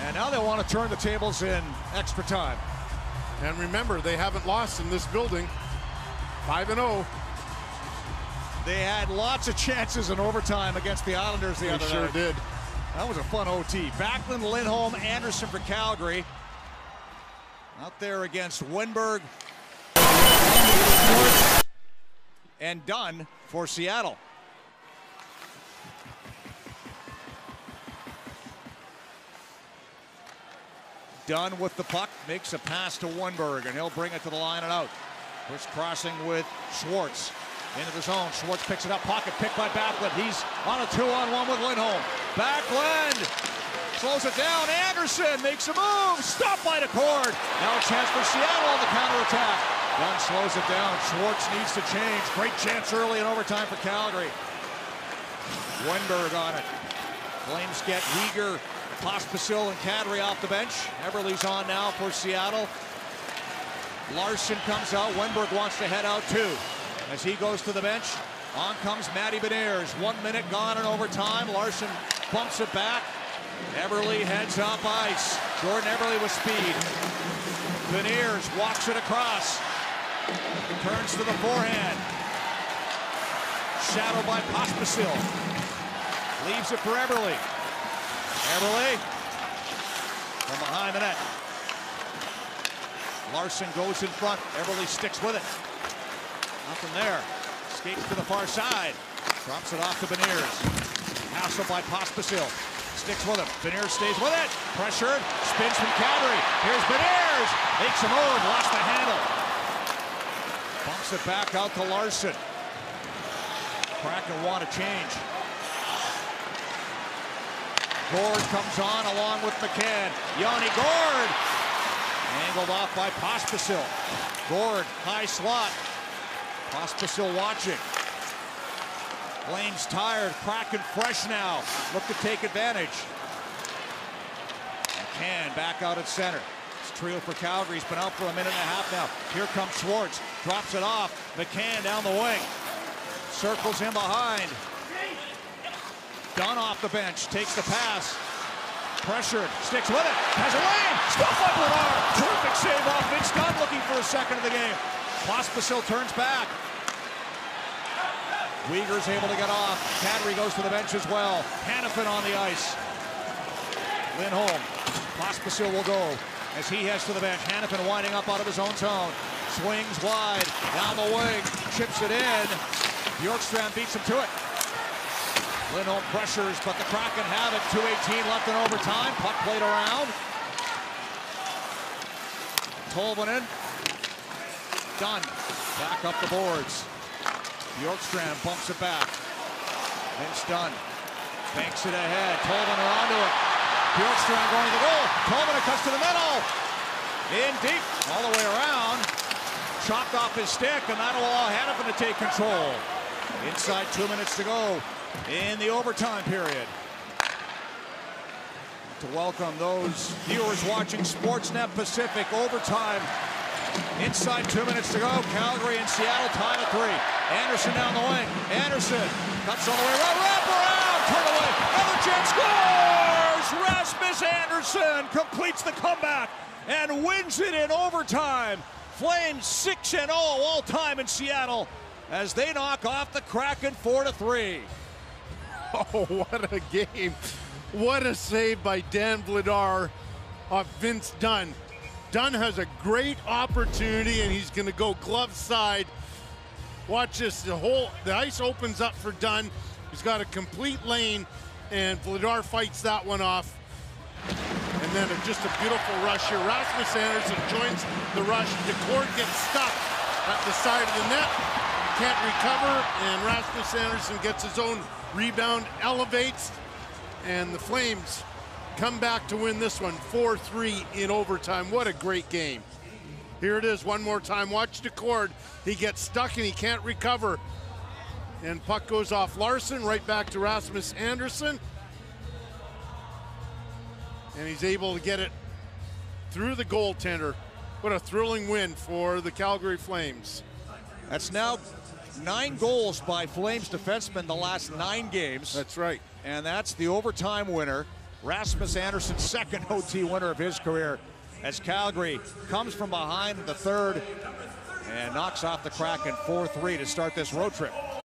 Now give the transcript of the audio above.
And now they want to turn the tables in extra time. And remember, they haven't lost in this building. 5-0. They had lots of chances in overtime against the Islanders the other night. They sure did. That was a fun OT. Backlund, Lindholm, Anderson for Calgary. Out there against Wenberg and Dunn for Seattle. Dunn with the puck, makes a pass to Wenberg, and he'll bring it to the line and out. Push crossing with Schwartz. Into the zone, Schwartz picks it up, pocket picked by Backlund. He's on a 2-on-1 with Lindholm. Backlund slows it down, Anderson makes a move, stopped by the cord. Now a chance for Seattle on the counterattack. Dunn slows it down, Schwartz needs to change. Great chance early in overtime for Calgary. Wenberg on it. Flames get Weegar, Pospisil and Kadri off the bench. Eberle's on now for Seattle. Larson comes out. Wenberg wants to head out too. As he goes to the bench, on comes Matty Beniers. 1 minute gone in overtime. Larson bumps it back. Eberle heads up ice. Jordan Eberle with speed. Beniers walks it across. Turns to the forehand. Shadowed by Pospisil. Leaves it for Eberle. Eberle from behind the net. Larson goes in front. Eberle sticks with it. Nothing there. Skates to the far side. Drops it off to Beniers. Hassled by Pospisil. Sticks with him. Beniers stays with it. Pressured. Spins from Kadri. Here's Beniers. Makes a move. Lost the handle. Bumps it back out to Larson. Kraken want to change. Gord comes on along with McCann. Yanni Gord. Angled off by Pospisil. Gord, high slot. Pospisil watching. Flames tired. Kraken fresh now. Look to take advantage. McCann back out at center. This trio for Calgary. He's been out for a minute and a half now. Here comes Schwartz. Drops it off. McCann down the wing. Circles in behind. Dunn off the bench, takes the pass. Pressured, sticks with it, has a lane, stopped by Bernard. Terrific save off Vince Dunn, looking for a second of the game. Pospisil turns back. Weegar's able to get off. Kadri goes to the bench as well. Hanifin on the ice. Lindholm, Pospisil will go as he heads to the bench. Hanifin winding up out of his own zone. Swings wide, down the wing, chips it in. Bjorkstrand beats him to it. Lindholm pressures, but the Kraken have it. 2:18 left in overtime. Puck played around. Tolvanen. Dunn. Back up the boards. Bjorkstrand bumps it back. Vince Dunn. Banks it ahead. Tolvanen onto it. Bjorkstrand going to the goal. Tolvanen cuts to the middle. In deep. All the way around. Chopped off his stick, and that'll allow Hanifin to take control. Inside 2 minutes to go in the overtime period. To welcome those viewers watching Sportsnet Pacific. Overtime. Inside 2 minutes to go. Calgary and Seattle tied at 3. Anderson down the wing. Anderson cuts all the way around. Wrap around. Turn away. Another chance. Scores! Rasmus Anderson completes the comeback and wins it in overtime. Flames 6-0 all time in Seattle as they knock off the Kraken 4-3. Oh, what a game. What a save by Dan Vladar off Vince Dunn. Dunn has a great opportunity, and he's going to go glove side. Watch this. The ice opens up for Dunn. He's got a complete lane, and Vladar fights that one off. And then just a beautiful rush here. Rasmus Anderson joins the rush. DeCord gets stuck at the side of the net. Can't recover, and Rasmus Anderson gets his own rebound, elevates, and the Flames come back to win this one 4-3 in overtime. What a great game. Here it is one more time. Watch DeCord. He gets stuck and he can't recover. And puck goes off Larson, right back to Rasmus Anderson. And he's able to get it through the goaltender. What a thrilling win for the Calgary Flames. That's now 9 goals by Flames defensemen the last 9 games. That's right. And that's the overtime winner. Rasmus Anderson's second OT winner of his career, as Calgary comes from behind in the third and knocks off the Kraken 4-3 to start this road trip.